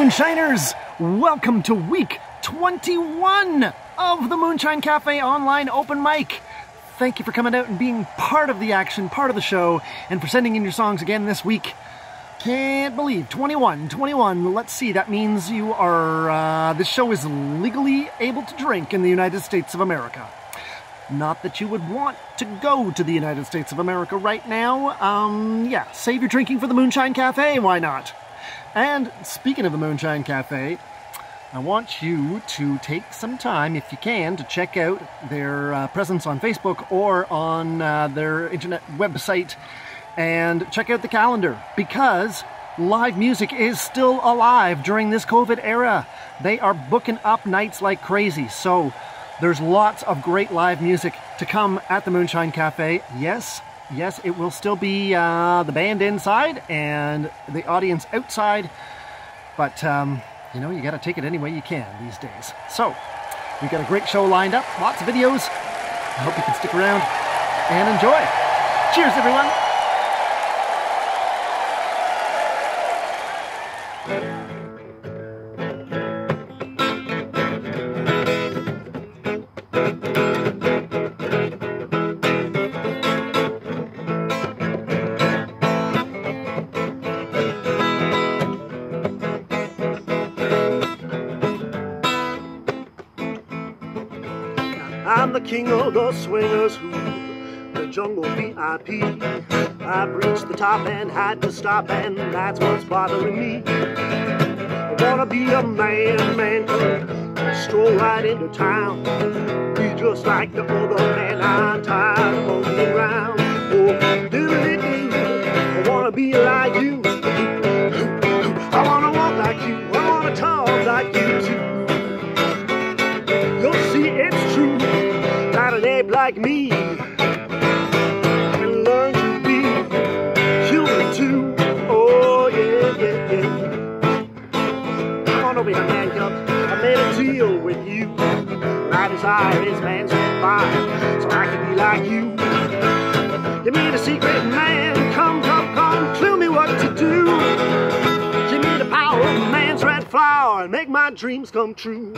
Moonshiners! Welcome to week 21 of the Moonshine Cafe online open mic. Thank you for coming out and being part of the action, part of the show, and for sending in your songs again this week. Can't believe, 21. Let's see, that means you are, this show is legally able to drink in the United States of America. Not that you would want to go to the United States of America right now. Yeah, save your drinking for the Moonshine Cafe, why not? And speaking of the Moonshine Cafe, I want you to take some time, if you can, to check out their presence on Facebook or on their internet website and check out the calendar, because live music is still alive during this COVID era. They are booking up nights like crazy, so there's lots of great live music to come at the Moonshine Cafe. Yes, it will still be the band inside and the audience outside, but you know, you gotta take it any way you can these days. So, we've got a great show lined up, lots of videos. I hope you can stick around and enjoy. Cheers, everyone! I'm the king of the swingers who the jungle VIP. I've reached the top and had to stop, and that's what's bothering me. I wanna be a man, stroll right into town, be just like the other man. I'm tired of moving around. Oh, doodly-doo, I wanna be like you. I wanna walk like you. I wanna talk like you too. You'll see it's true that an ape like me can learn to be human too. Oh yeah. I wanna be a man cub. I made a deal with you. My desire is man's fire, so I can be like you. Give me the secret, man. Come, clue me what to do. Give me the power of a man's red flower and make my dreams come true.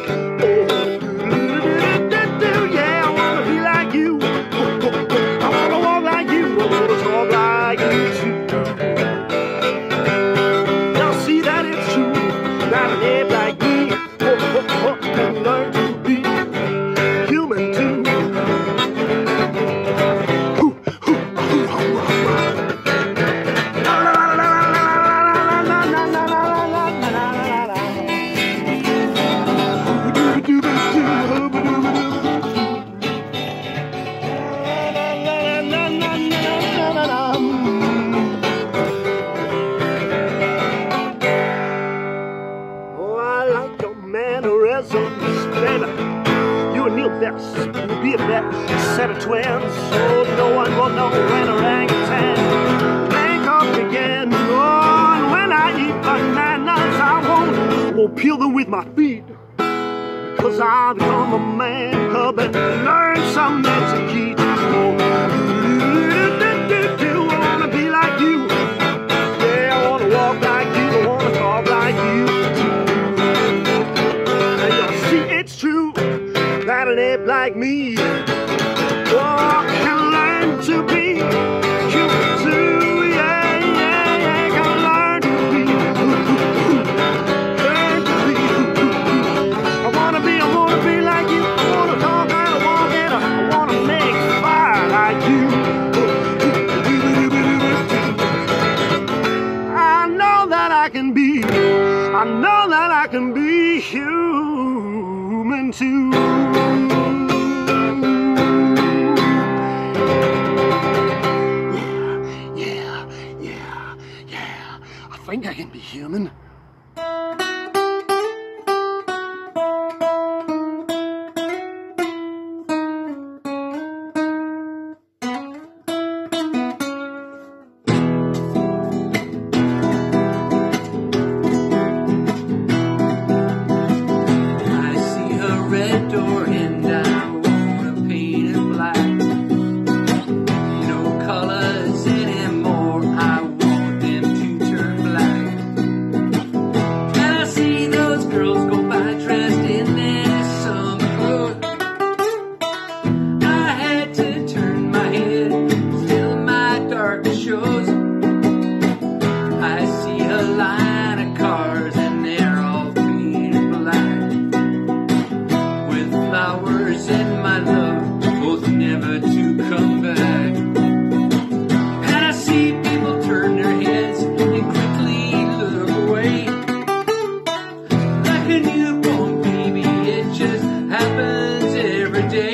Yeah, I wanna be like you. I wanna walk like you. I wanna talk like you too. Now see that it's true that an ape like me can learn to be human too. We'll be a better set of twins, so no one will know when orangutan make up again. Oh, and when I eat bananas, I won't peel them with my feet, because I've become a man cub and learned some etiquette. Oh, I wanna be like you. Yeah, I wanna walk like you. I wanna talk like you too. And you'll see it's true that an ape like me can learn to be human too. Yeah, can learn to be, I wanna be like you. I wanna talk and I walk and I wanna make fire like you. I know that I can be human too. I think I can be human. close. I see a line of cars and they're all painted black, with flowers and my love, both never to come back. And I see people turn their heads and quickly look away, like a newborn baby, it just happens every day.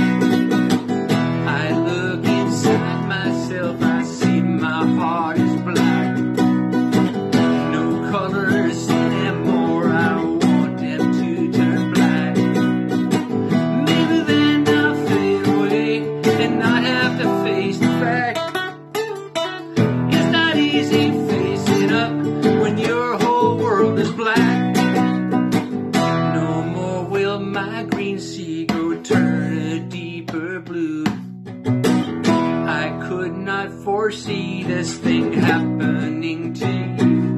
I look inside myself, I see my heart is black. No colors anymore, I want them to turn black. Maybe then I'll fade away and not have to face the fact. It's not easy facing up when your whole world is black. No more will my green sea go turn a deeper blue. I could not foresee this thing happening to you.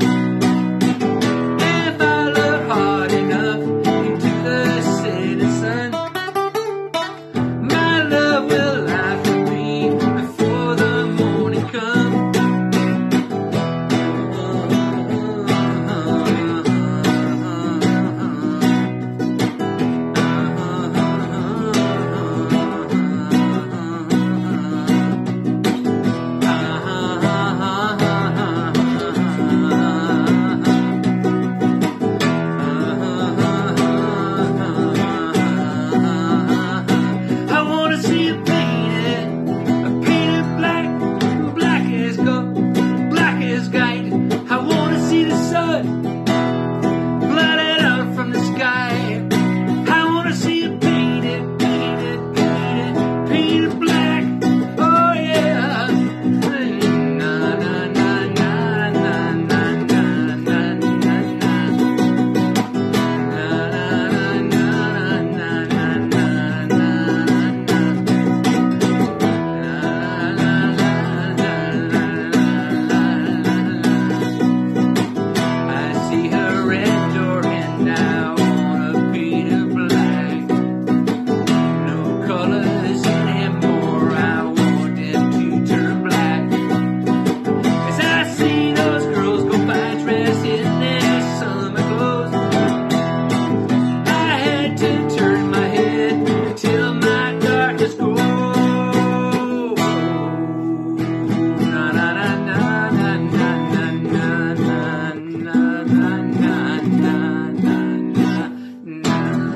If I look hard enough into the setting sun, my love will light for me before the morning comes. I wanna see it painted black, black as gold, black as white. I wanna see the sun blotted out from the sky. I wanna see it painted black. Oh yeah. Na na na na na na na na na na. I see her red door and now on a beat of black. No colors anymore, I want them to turn black. As I see those girls go by dressed in their summer clothes, I had to turn my head till my darkness goes. Na na na na na na na na na na na na na.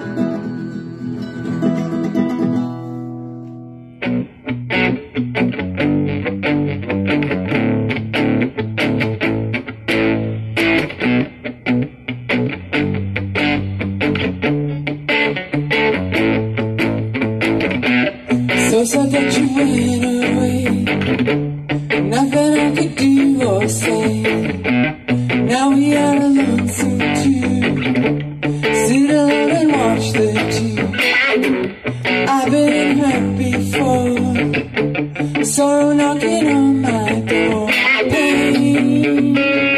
So sad that you went away, nothing I could do or say. Now we are alone, so two, sit alone and watch the two. I've been hurt before, sorrow knocking on my door. Pain.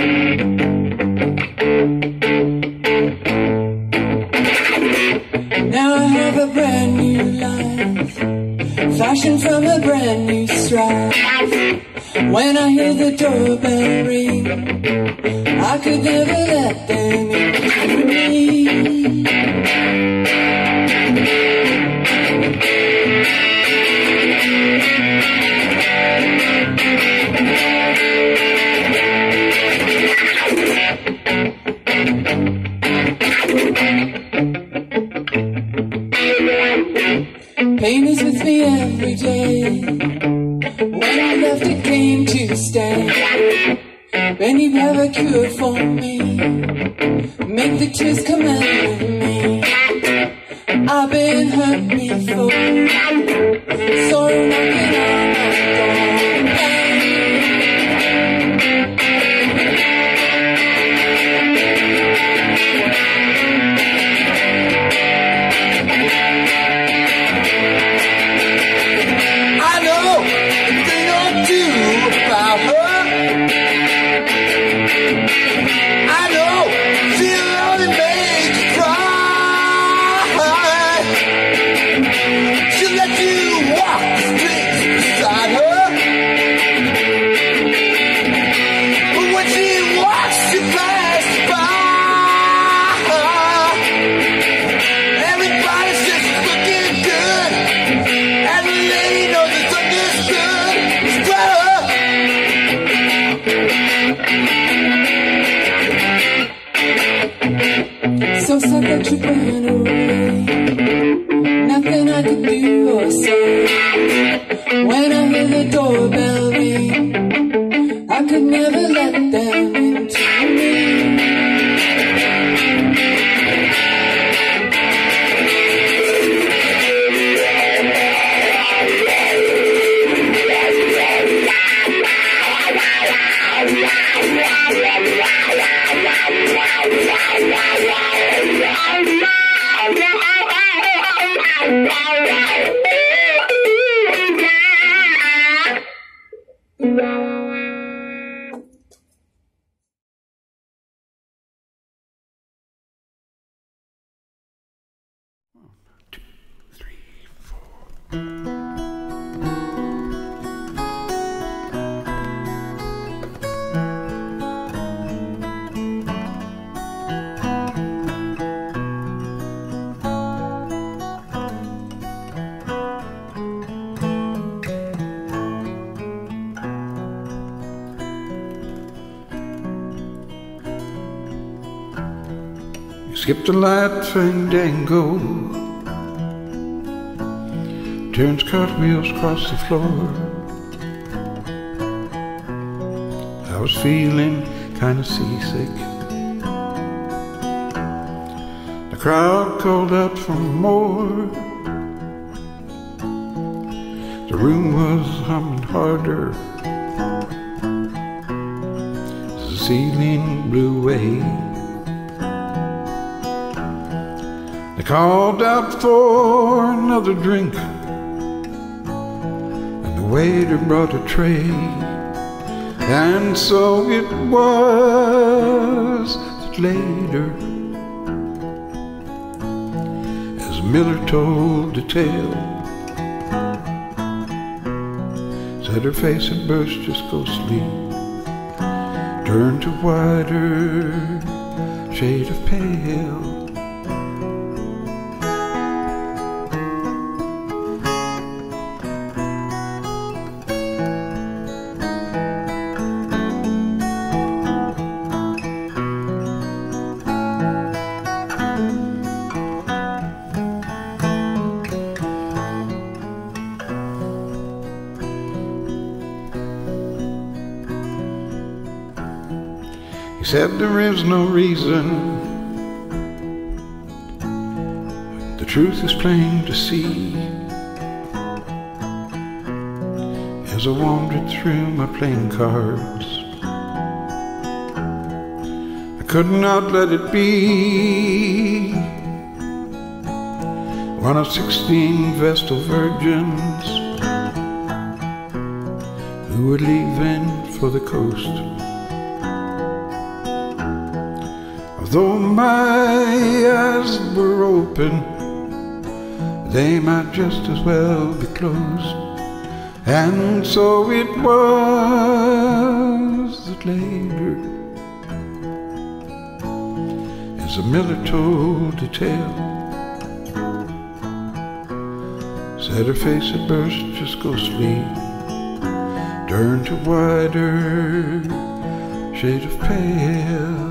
Now I have a brand new life, fashioned from a brand new stripe. When I hear the doorbell ring, I could never let them in. Pain is with me every day. When I left, it came to stay. When you have a cure for me, make the tears come out of me. I've been hurt before, sorrow knocking on my door. She let you walk the streets beside never let them into me. Skipped a light fandango, turns cartwheels across the floor. I was feeling kind of seasick. The crowd called out for more. The room was humming harder as the ceiling blew away. They called out for another drink, and the waiter brought a tray. And so it was that later, as Miller told the tale, said her face had burst just ghostly, turned to whiter shade of pale. He said there is no reason, the truth is plain to see. As I wandered through my playing cards, I could not let it be one of 16 Vestal virgins who were leaving for the coast. Though my eyes were open, they might just as well be closed. And so it was that later, as the miller told the tale, said her face had burst just ghostly, turned to whiter shade of pale.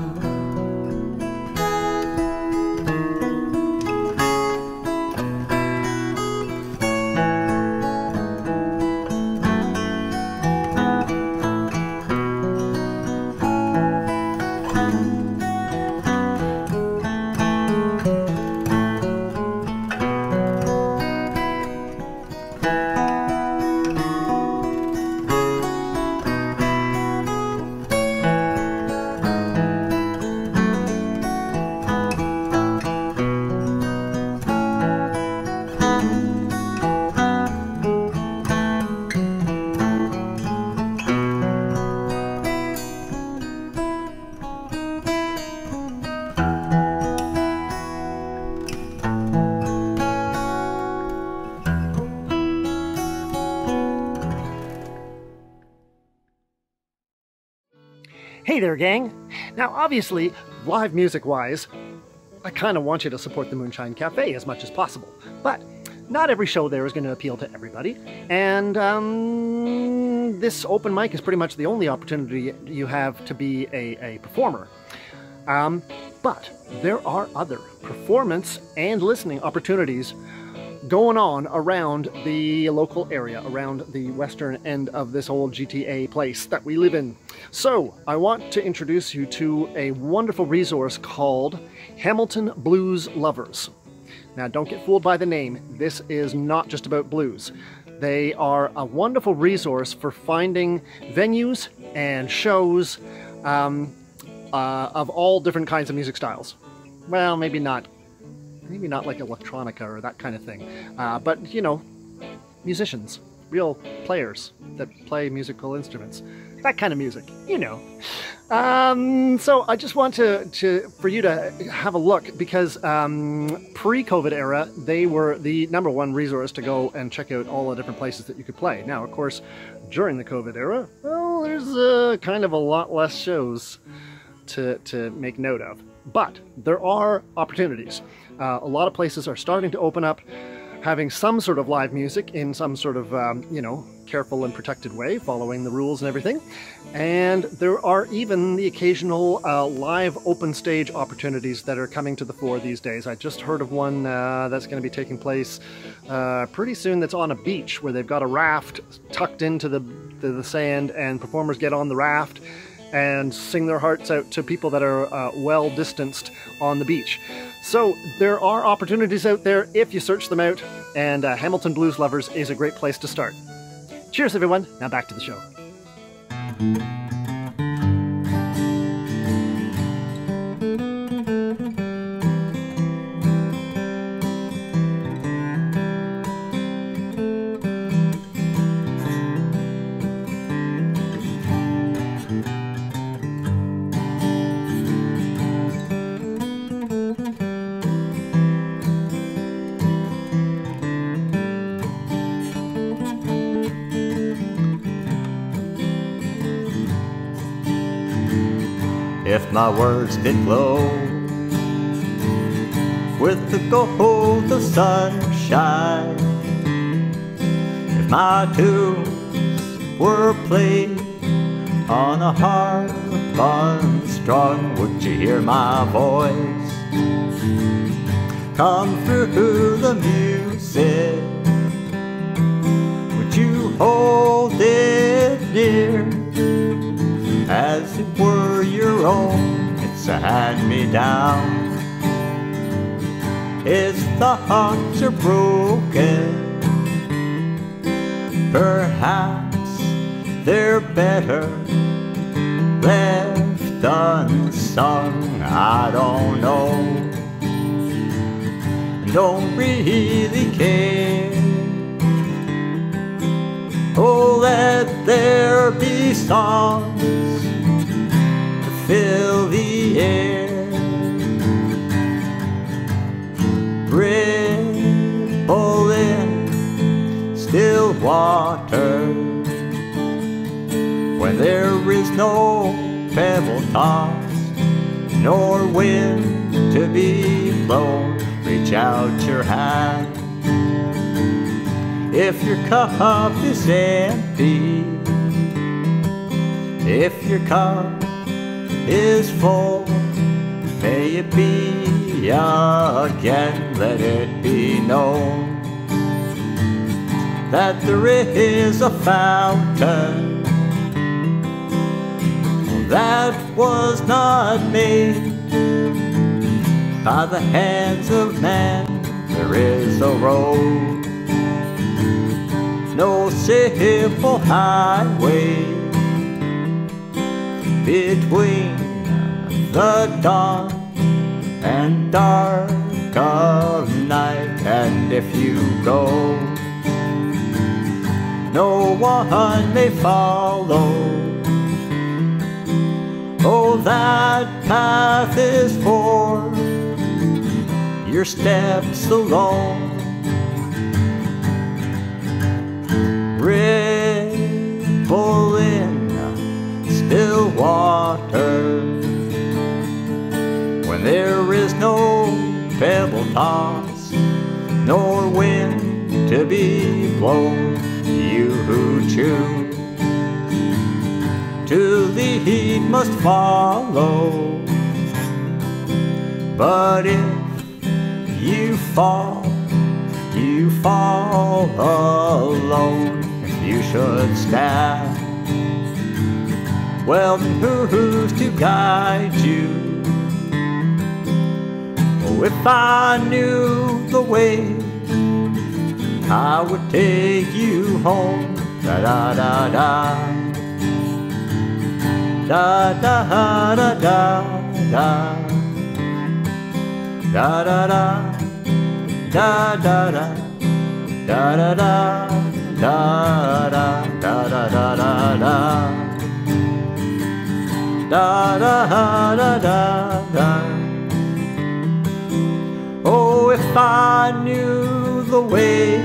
Hey there, gang! Now, obviously, live music-wise, I kind of want you to support the Moonshine Cafe as much as possible. But not every show there is going to appeal to everybody, and this open mic is pretty much the only opportunity you have to be a performer. But there are other performance and listening opportunities going on around the local area, around the western end of this old GTA place that we live in. So I want to introduce you to a wonderful resource called Hamilton Blues Lovers. Now don't get fooled by the name. This is not just about blues. They are a wonderful resource for finding venues and shows of all different kinds of music styles. Well, maybe not like electronica or that kind of thing, but you know, musicians, real players that play musical instruments, that kind of music, you know. So I just want for you to have a look, because pre-COVID era, they were the #1 resource to go and check out all the different places that you could play. Now, of course, during the COVID era, well, there's kind of a lot less shows to make note of. But there are opportunities. A lot of places are starting to open up, having some sort of live music in some sort of, you know, careful and protected way, following the rules and everything. And there are even the occasional live open stage opportunities that are coming to the fore these days. I just heard of one that's going to be taking place pretty soon, that's on a beach where they've got a raft tucked into the sand, and performers get on the raft and sing their hearts out to people that are well distanced on the beach. So there are opportunities out there if you search them out, and Hamilton Blues Lovers is a great place to start. Cheers everyone, now back to the show. If my words could glow with the gold of sunshine, if my tunes were played on a harp unstrung, would you hear my voice come through the music? Would you hold it near as it were your own? It's a hand-me-down. Its thoughts are broken, perhaps they're better left unsung. I don't know, don't really care. Oh, let there be songs to fill the air, ripple in still water, when there is no pebble tossed nor wind to be blown. Reach out your hand if your cup is empty. If your cup is full, may it be again. Let it be known that there is a fountain that was not made by the hands of man. There is a road, no simple highway, between the dawn and dark of night. And if you go, no one may follow. Oh, that path is for your steps alone. Ripple in still water, when there is no pebble toss nor wind to be blown. You who choose to lead must follow, but if you fall, you fall alone if you should stand. Well, then who's to guide you? Oh, if I knew the way, I would take you home. Da da da da. Da da da da da. Da da da. Da da da. Da da da. Da da da da da da da. Da da da da da. Oh, if I knew the way,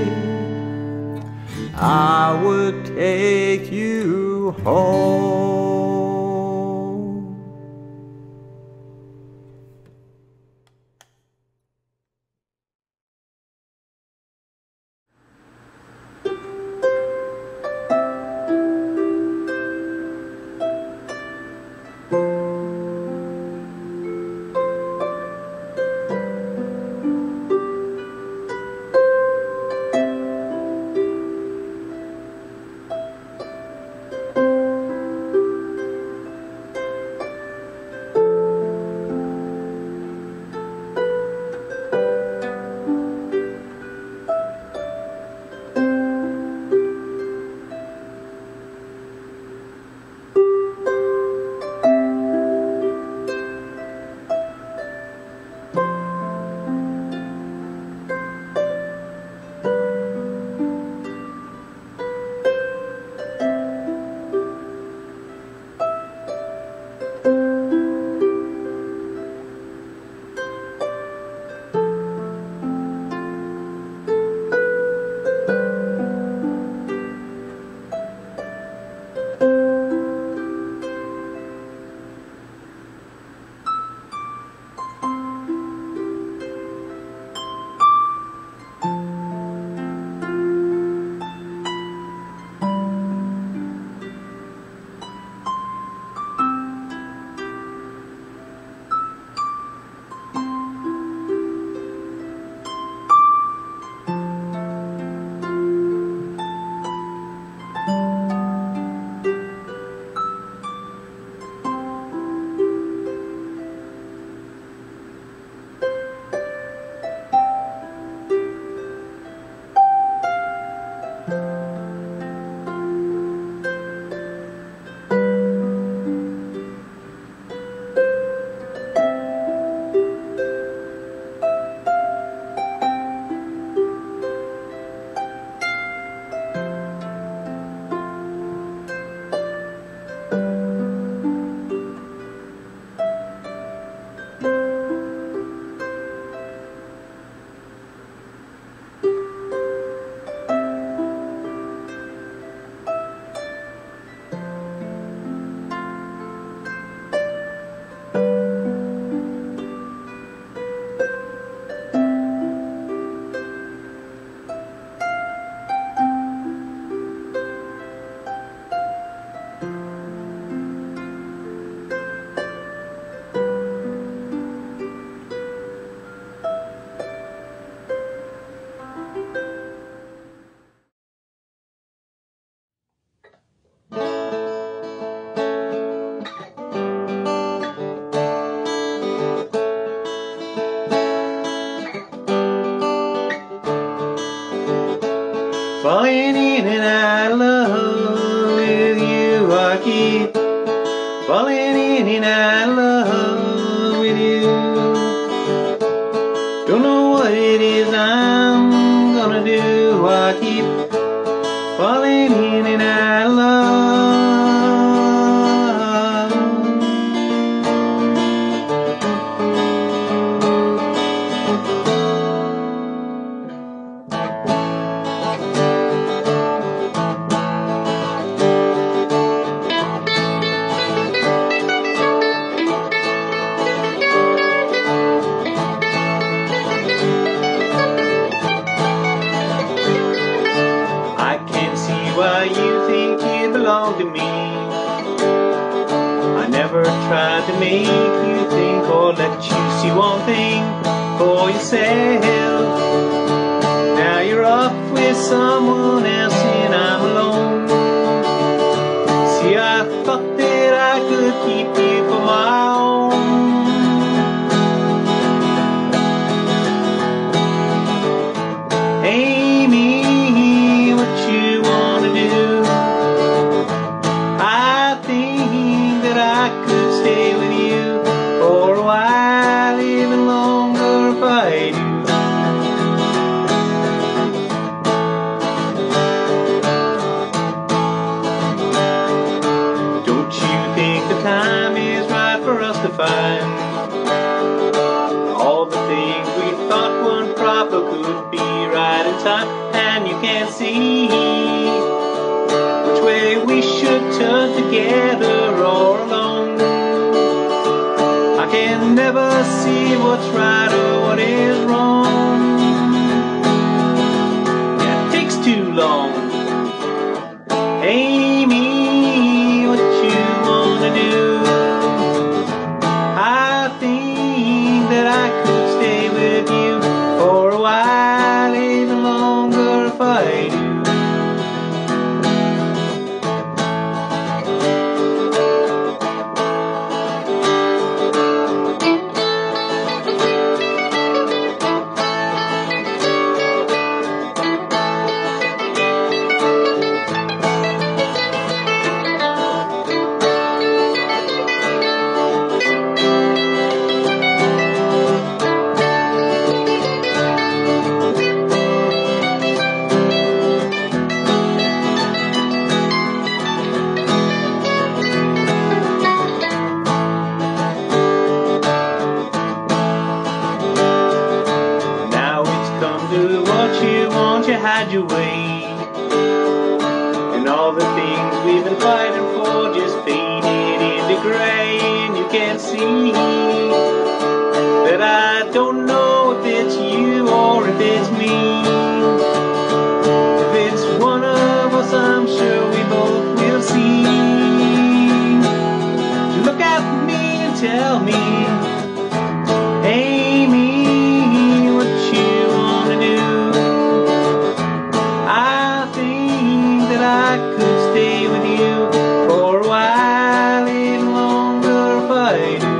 I would take you home. Falling in and out of love with you, I keep falling in and out of love with you. Don't know what it is I'm gonna do, I keep falling in and out of love. Why you think you belong to me? I never tried to make you think or let you see one thing for yourself. Now someone else and I'm alone. See, I thought that I could keep you for my own. Amy, what you wanna do? I think that I could stay with you for a while, even longer if I do. Don't you think the time is right for us to find all the things we thought weren't proper could be right in time, and you can't see which way we should turn together or alone. I can never see what's right or what is wrong. Yeah, it takes too long. Amy, what you wanna do? I think that I could stay with you for a while, even longer if I do. You had your way, and all the things we've been fighting for just faded into gray, and you can't see that I don't know if it's you or if it's me. If it's one of us, I'm sure we both will see. Look at me and tell me, Amy, what you wanna do? I could stay with you for a while, even longer if I do.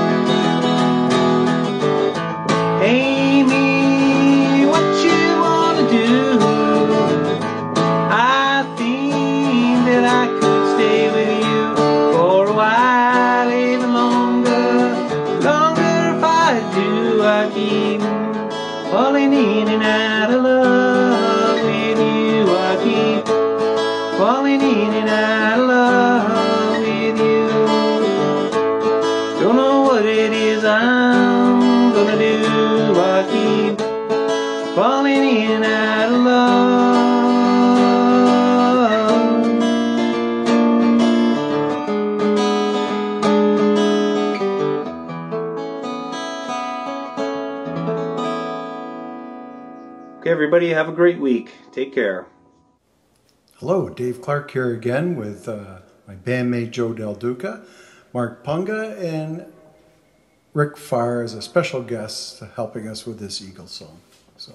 Amy, what you wanna do? I think that I could stay with you for a while, even longer, longer if I do. I keep falling in and out of love with you. I keep falling in and out of love with you. Don't know what it is I'm gonna do. I keep falling in and out of love. Okay, everybody, have a great week. Take care. Hello, Dave Clark here again with my bandmate Joe Del Duca, Mark Punga, and Rick Farr as a special guest helping us with this Eagle song. So.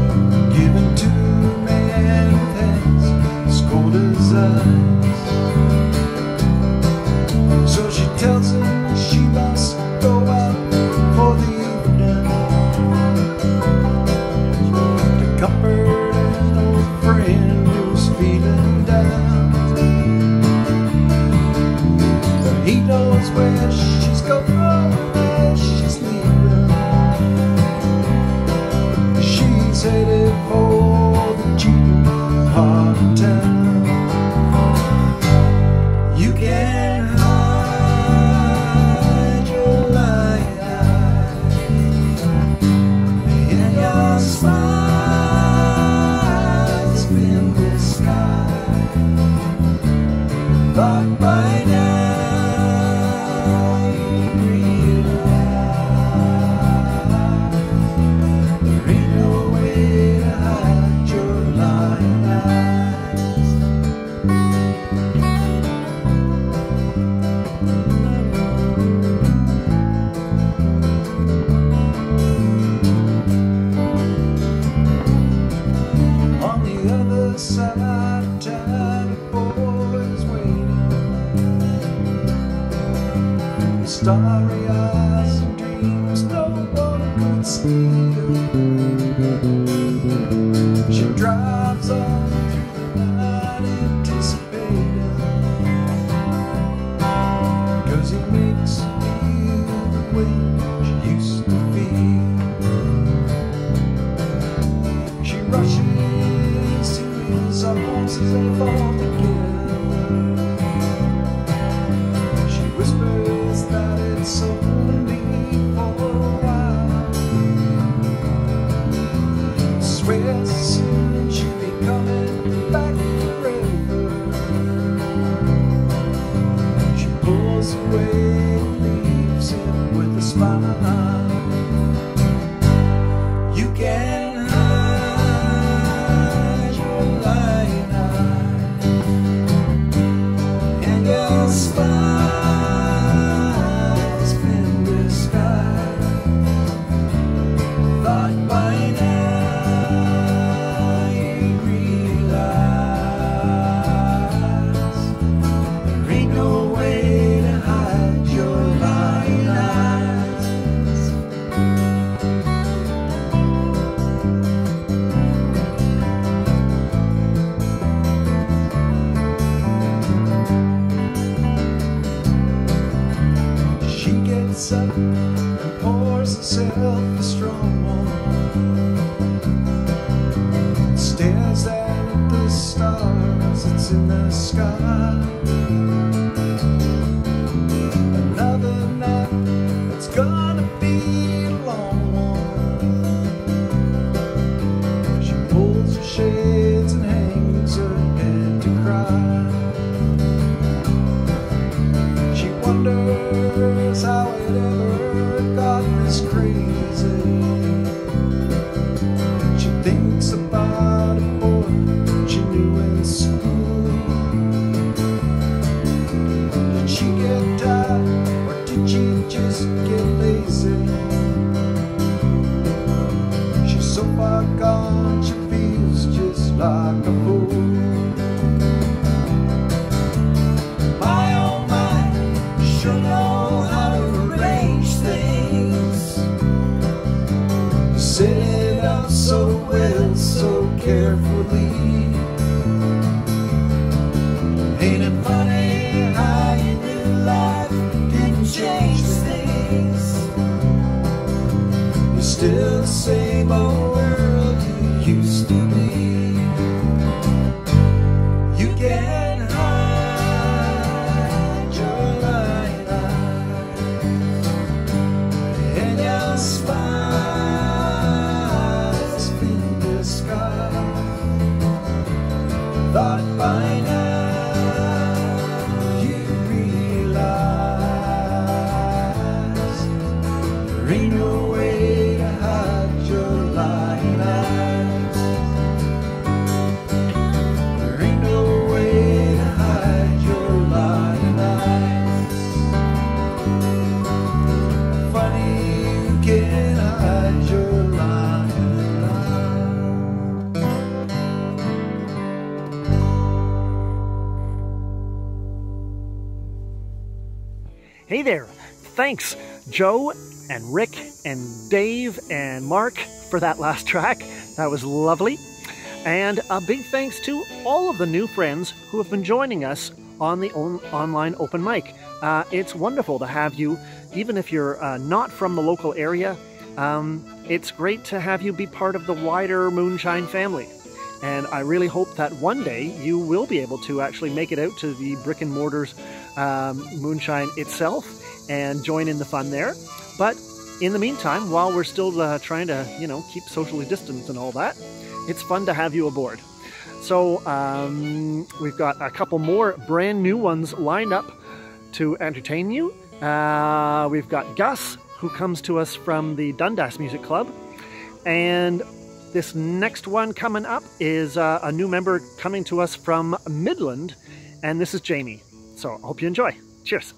Given to man with hands as cold as ice. starry eyes and dreams no one could steal. She drives on through the night anticipating, 'cause he makes her feel the way she used to feel. She rushes to his arms as they fall together. She whispers that it's only for a while. Swears soon she'll be coming back forever. She pulls away and leaves him with a smile. You can hide your lying eye and your spies in the sky. Thought by now you realize there ain't no way to hide your lying eyes. She gets up and pours herself a strong one, stares out at the stars that's in the sky. Another night, it's gonna be a long one. She pulls her shades and hangs her head to cry. She wonders how it ever got this crazy. She thinks about a boy she knew in school. Did she get tired or did she just get lazy? She's so far gone she feels just like a fool. My oh my, sure know how to arrange things. Set it up so well, so carefully. Ain't it funny how you knew life didn't change things? You're still the same old world you used to be. You can hide your lying eyes and your spies in the sky. Thought by now you realize there ain't no way to hide your lying eyes. There ain't no way to hide your lying eyes. Funny you can hide your lying eyes. Hey there. Thanks, Joe and Rick and Dave and Mark for that last track. That was lovely. And a big thanks to all of the new friends who have been joining us on the online open mic. It's wonderful to have you, even if you're not from the local area. It's great to have you be part of the wider Moonshine family. And I really hope that one day you will be able to actually make it out to the brick and mortars Moonshine itself and join in the fun there. But in the meantime, while we're still trying to, keep socially distanced and all that, it's fun to have you aboard. So we've got a couple more brand new ones lined up to entertain you. We've got Gus, who comes to us from the Dundas Music Club. And this next one coming up is a new member coming to us from Midland, and this is Jamie. So I hope you enjoy. Cheers.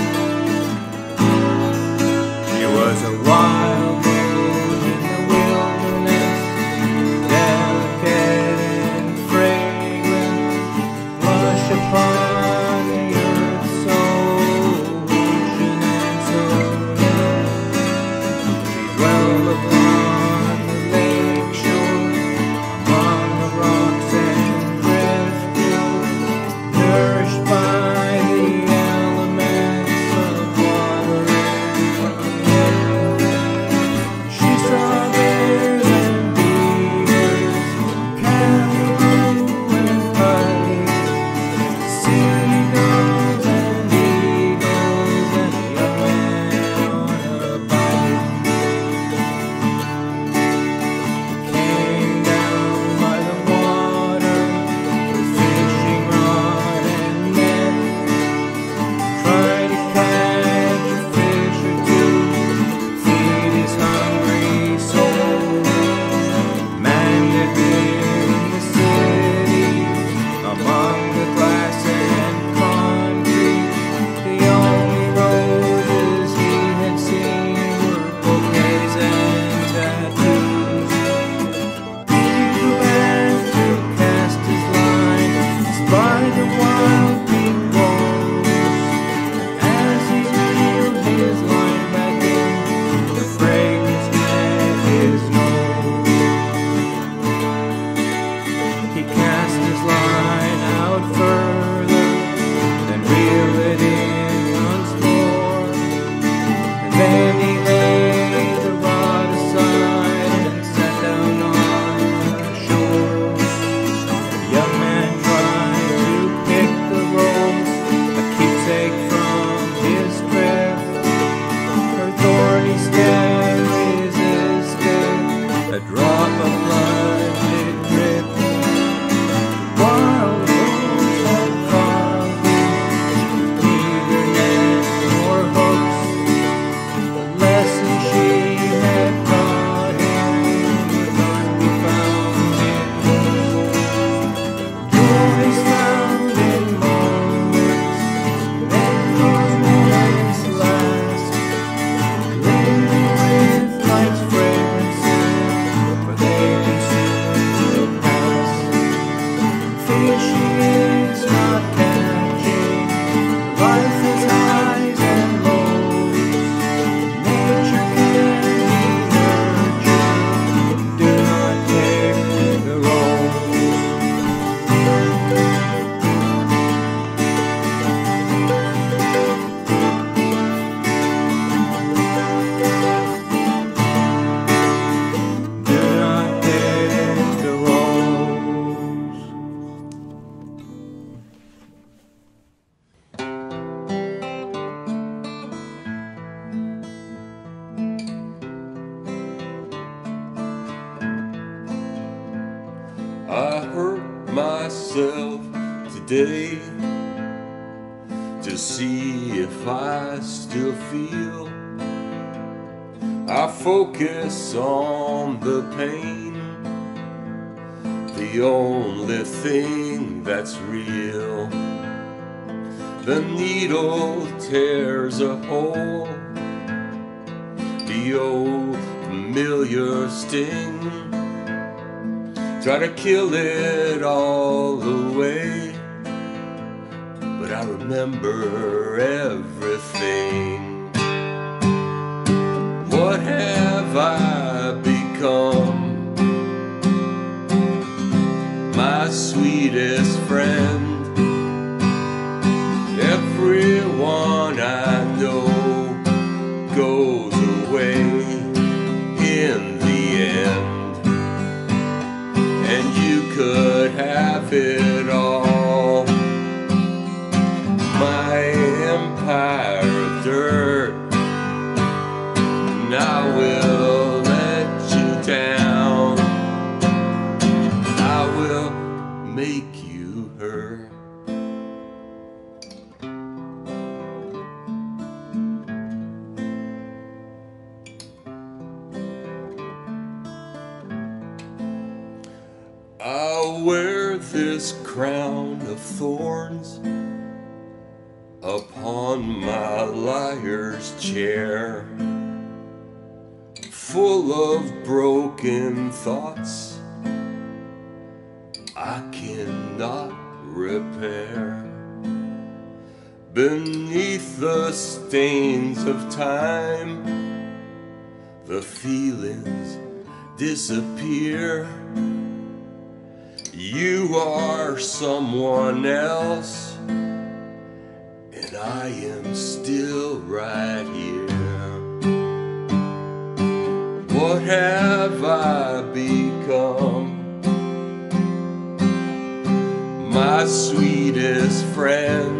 It was a wild day in the wilderness. she's not catching. Life is highs and lows. Nature can be nurtured. Do not take the rose. Do not take the rose. I hurt myself today to see if I still feel. I focus on the pain, the only thing that's real. The needle tears a hole, the old familiar sting. Try to kill it all away, but I remember everything. What have I become? My sweetest friend. Everyone I know goes away in the end, and you could have it all. My empire of dirt, and I will let you down. I will make you hurt. I'll wear this crown of thorns upon my liar's chair, full of broken thoughts I cannot repair. Beneath the stains of time, the feelings disappear. You are someone else, and I am still right here. What have I become? My sweetest friend.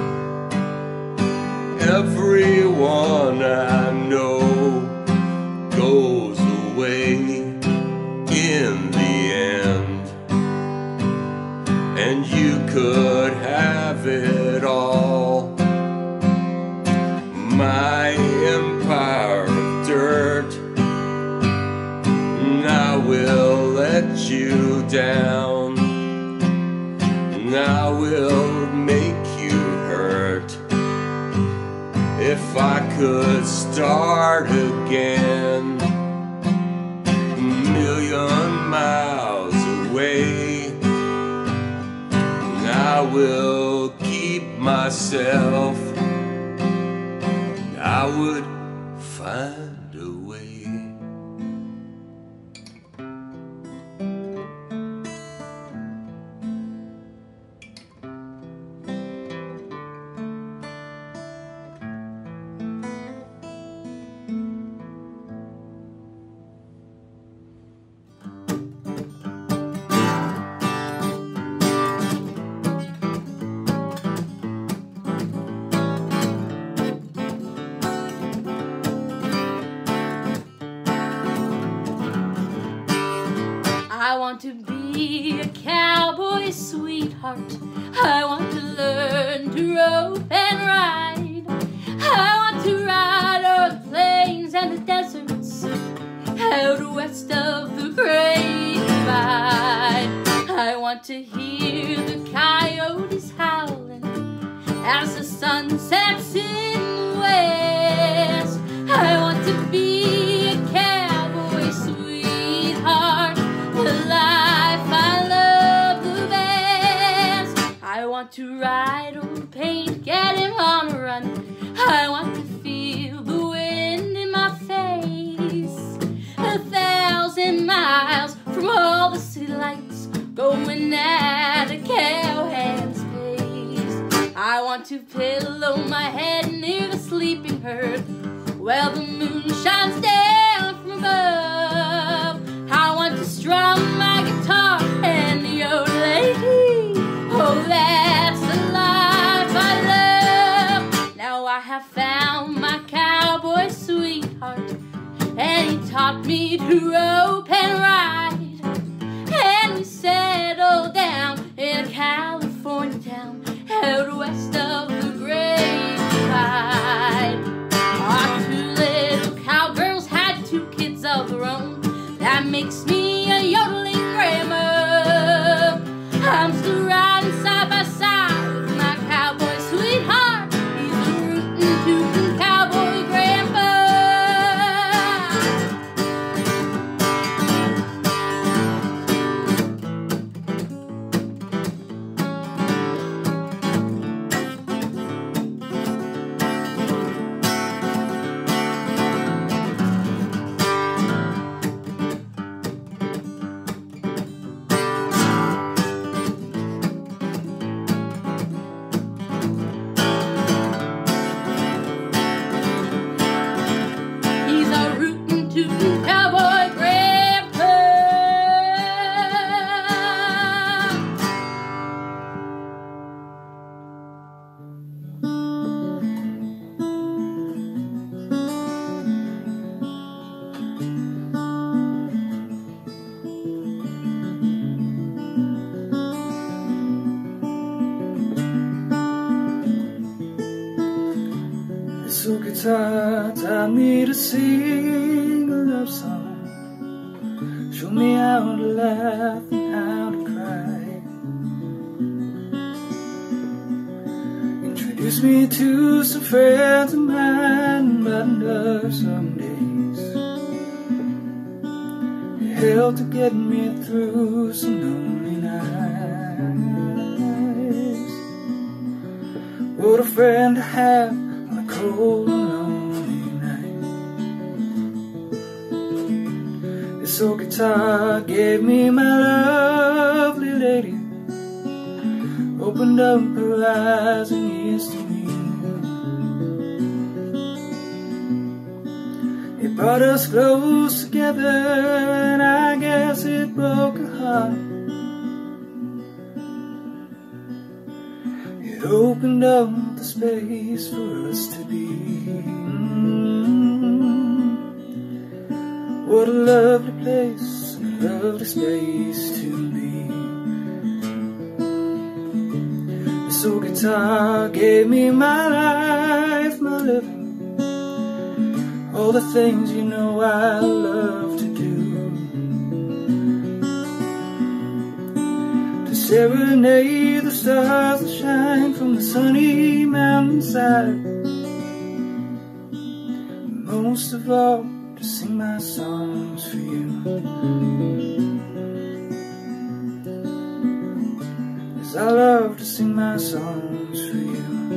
Everyone I know goes away in the end, and you could have it all. My empire of dirt, and I will let you down, and I will make you hurt. If I could start again, a million miles away, and I will keep myself, and I would find a way. I want to be a cowboy sweetheart. I want to learn to rope and ride. I want to ride over the plains and the deserts out west of the Great Divide. I want to hear the coyotes howling as the sun sets in the west. I want to be a cowboy sweetheart, the life I love the best. want to ride on paint, get him on a run. I want to feel the wind in my face. 1,000 miles from all the city lights, going at a cowhand's pace. I want to pillow my head near the sleeping herd, while the moon shines down from above. I want to strum my guitar and yodel. Oh, that's the life I love. Now I have found my cowboy sweetheart, and he taught me to rope and ride. And we settled down in a California town out west of the Great Divide. Our 2 little cowgirls had 2 kids of their own. That makes me a yodeling grandma. I'm still riding side by side with my cowboy sweetheart. He's a rootin' tootin' cowboy grandpa. Cowboy grandpa. This old guitar taught me to sing a love song, showed me how to laugh and how to cry, introduced me to some friends of mine, buttoned up some days. It helped to get me through some lonely nights. What a friend to have on a cold and lonely night. This old guitar gave me my lovely lady, opened up her eyes and ears to me. It brought us close together, and I guess it broke her heart. It opened up the space for us to be. What a lovely place, and a lovely space to be. This old guitar gave me my life, my living, all the things you know I love to do. To serenade the stars that shine from the sunny mountainside, most of all to sing my songs for you. 'Cause I love to sing my songs for you.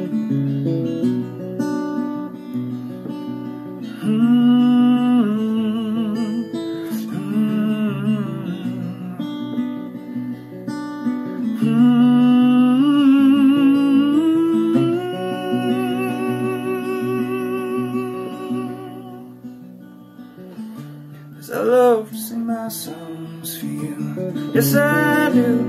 I love to sing my songs for you. Yes, I do.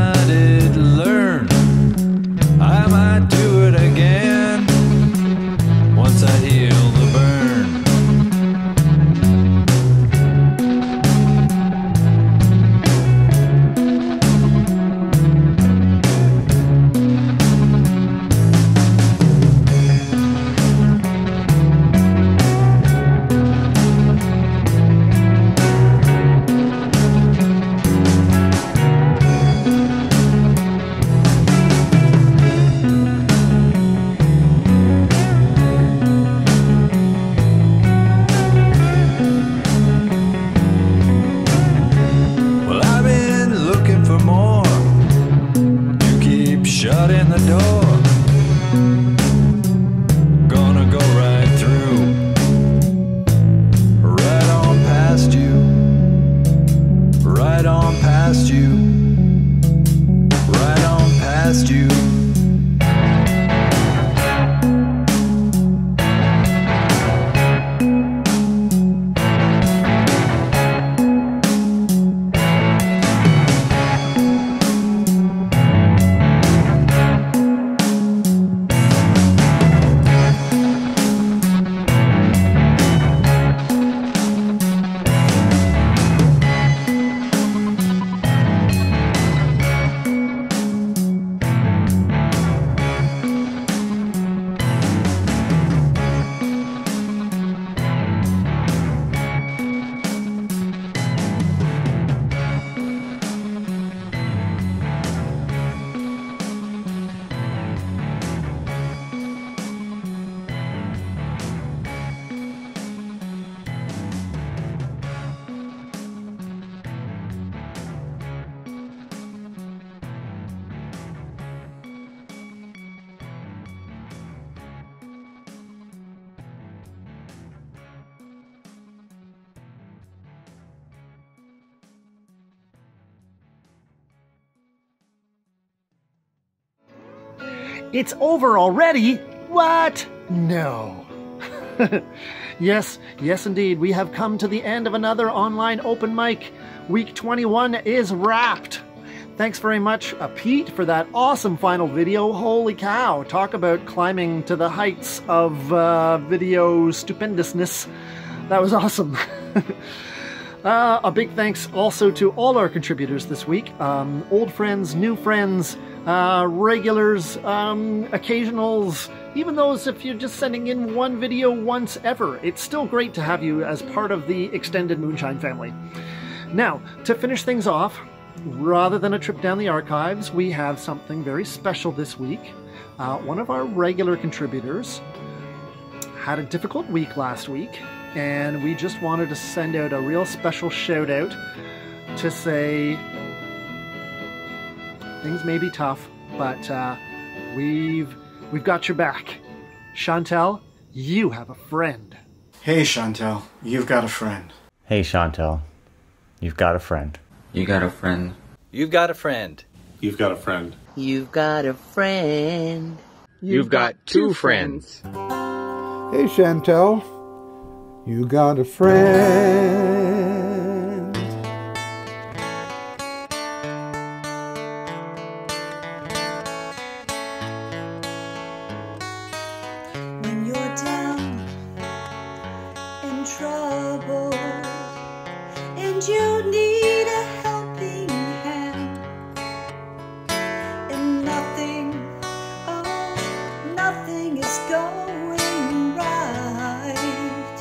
I did learn I might do it again once I heal the burn. Shutting the door, gonna go right through, right on past you, right on past you, right on past you. It's over already? What? No. Yes indeed, we have come to the end of another online open mic. Week 21 is wrapped. Thanks very much, Pete, for that awesome final video. Holy cow, talk about climbing to the heights of video stupendousness. That was awesome. A big thanks also to all our contributors this week. Old friends, new friends, regulars, occasionals, even those if you're just sending in one video once ever. It's still great to have you as part of the extended Moonshine family. Now, to finish things off, rather than a trip down the archives, we have something very special this week. One of our regular contributors had a difficult week last week, and we just wanted to send out a real special shout out to say things may be tough, but we've got your back. Chantel, you have a friend. Hey Chantel, you've got a friend. Hey Chantel, you've got a friend. You got a friend. You've got a friend. You've got a friend. You've got a friend. You've got two friends. Hey Chantel, you got a friend. When you're down in trouble and you need a helping hand, and nothing, oh, nothing is going right.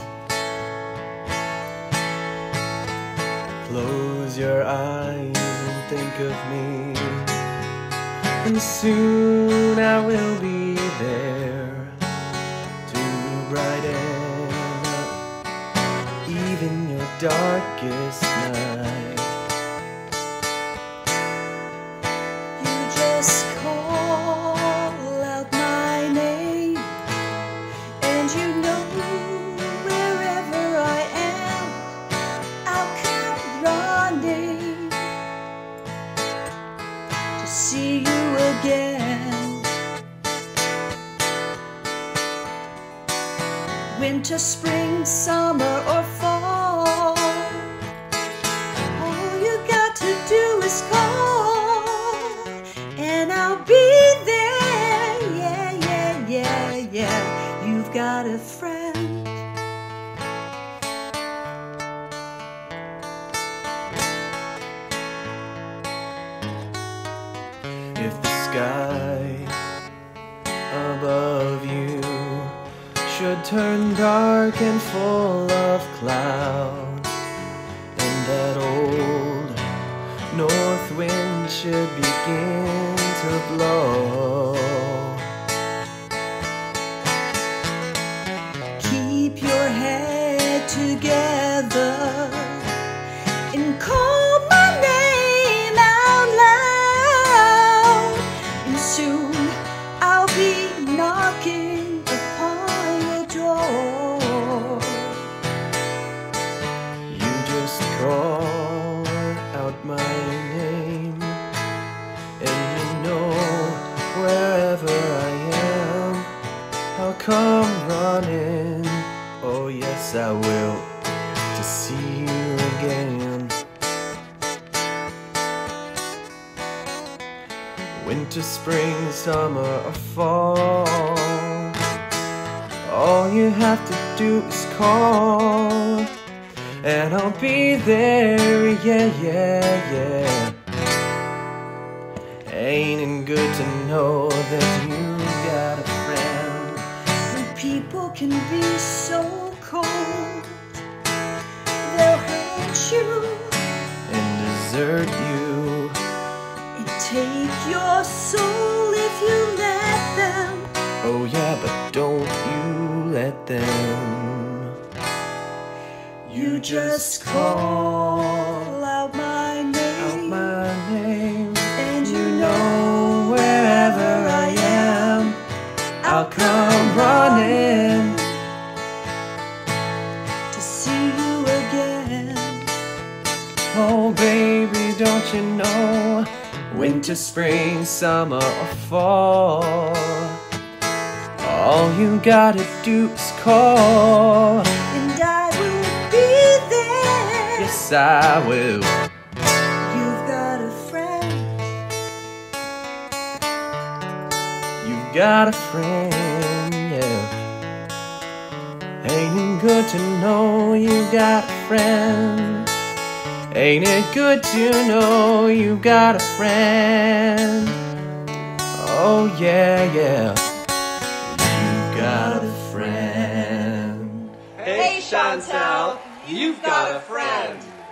Close your eyes and think of me, and soon I will be there to brighten up even your darkest night. You just call out my name, and you know wherever I am, I'll come running to see you again. Winter, spring, summer, or fall, all you got to do is call, sky above you should turn dark and full of clouds, and that old north wind should begin to blow. Keep your head together and call my name out loud, and soon I'll be knocking upon your door. You just call out my name, and you know wherever I am, I'll come running. Oh yes, I will, to see you again. Winter, spring, summer, or fall, all you have to do is call, and I'll be there, yeah, yeah, yeah. Ain't it good to know that you got a friend? When people can be so cold, they'll hurt you And desert you, and take your soul if you let them. oh yeah, but don't you let them. You just call out my name, and you know wherever I am, I'll come running. to see you again. Oh baby, don't you know, winter, spring, summer, or fall, all you gotta do is call, And I will be there. yes I will. You've got a friend. You've got a friend, yeah. Ain't it good to know you got a friend? Ain't it good to know you got a friend? Oh yeah, yeah. You got a friend. Hey, Chantel, you've got a friend.